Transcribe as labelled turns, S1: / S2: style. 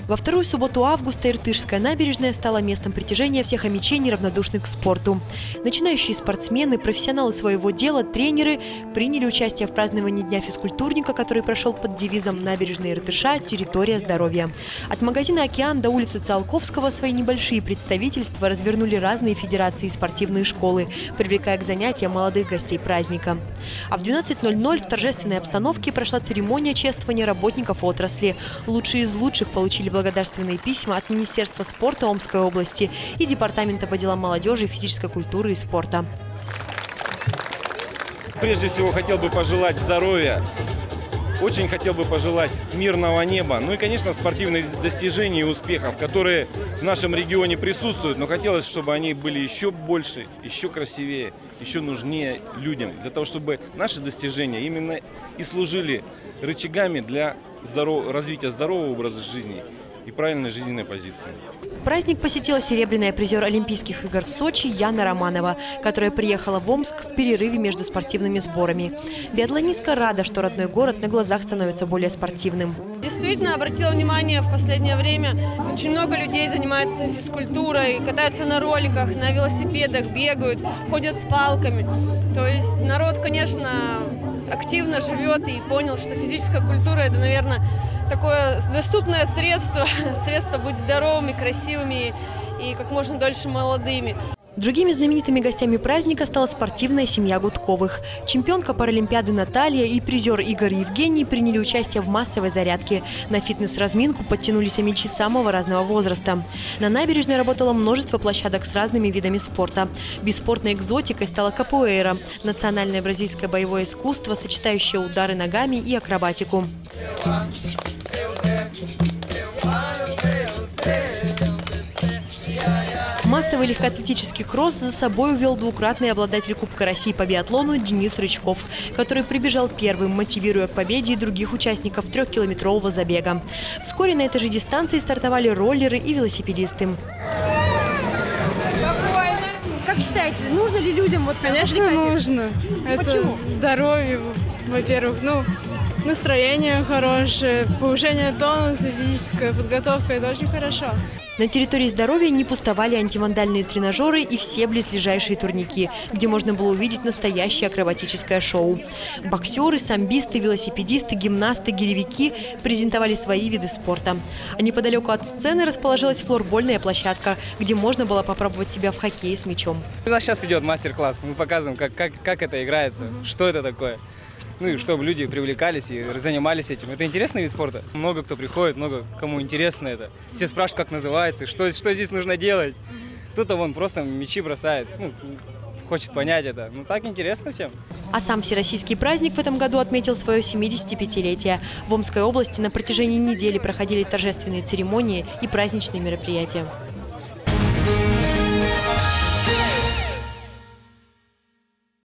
S1: Во вторую субботу августа Иртышская набережная стала местом притяжения всех омичей, неравнодушных к спорту. Начинающие спортсмены, профессионалы своего дела, тренеры приняли участие в праздновании Дня физкультурника, который прошел под девизом «Набережная Иртыша. Территория здоровья». От магазина «Океан» до улицы Циолковского свои небольшие представительства развернули разные федерации и спортивные школы, привлекая к занятиям молодых гостей праздника. А в 12:00 в торжественной обстановке прошла церемония чествования работников отрасли. Лучшие из лучших получили благодарственные письма от Министерства спорта Омской области и Департамента по делам молодежи, физической культуры и спорта.
S2: Прежде всего хотел бы пожелать здоровья, очень хотел бы пожелать мирного неба, ну и, конечно, спортивных достижений и успехов, которые в нашем регионе присутствуют, но хотелось, чтобы они были еще больше, еще красивее, еще нужнее людям, для того, чтобы наши достижения именно и служили рычагами для развития здорового образа жизни и правильной жизненной позиции.
S1: Праздник посетила серебряная призер Олимпийских игр в Сочи Яна Романова, которая приехала в Омск в перерыве между спортивными сборами. Биатлонистка рада, что родной город на глазах становится более спортивным.
S3: Действительно, обратила внимание, в последнее время очень много людей занимаются физкультурой, катаются на роликах, на велосипедах, бегают, ходят с палками. То есть народ, конечно, активно живет и понял, что физическая культура – это, наверное, такое доступное средство быть здоровыми, красивыми и как можно дольше молодыми.
S1: Другими знаменитыми гостями праздника стала спортивная семья Гудковых. Чемпионка Паралимпиады Наталья и призер Игорь Евгений приняли участие в массовой зарядке. На фитнес-разминку подтянулись омичи самого разного возраста. На набережной работало множество площадок с разными видами спорта. Бесспортной экзотикой стала капуэйра – национальное бразильское боевое искусство, сочетающее удары ногами и акробатику. Массовый легкоатлетический кросс за собой увел двукратный обладатель Кубка России по биатлону Денис Рычков, который прибежал первым, мотивируя к победе и других участников 3-километрового забега. Вскоре на этой же дистанции стартовали роллеры и велосипедисты.
S4: Как считаете, нужно ли людям
S5: Конечно, нужно.
S4: Почему?
S5: Это здоровье, во-первых, настроение хорошее, повышение тонуса, физическая подготовка – это очень хорошо.
S1: На территории здоровья не пустовали антивандальные тренажеры и все близлежащие турники, где можно было увидеть настоящее акробатическое шоу. Боксеры, самбисты, велосипедисты, гимнасты, гиревики презентовали свои виды спорта. А неподалеку от сцены расположилась флорбольная площадка, где можно было попробовать себя в хоккее с мячом.
S6: У нас сейчас идет мастер-класс, мы показываем, как это играется, что это такое. Ну и чтобы люди привлекались и занимались этим. Это интересный вид спорта. Много кто приходит, много кому интересно это. Все спрашивают, как называется, что здесь нужно делать. Кто-то вон просто мячи бросает, хочет понять это. Так интересно всем.
S1: А сам всероссийский праздник в этом году отметил свое 75-летие. В Омской области на протяжении недели проходили торжественные церемонии и праздничные мероприятия.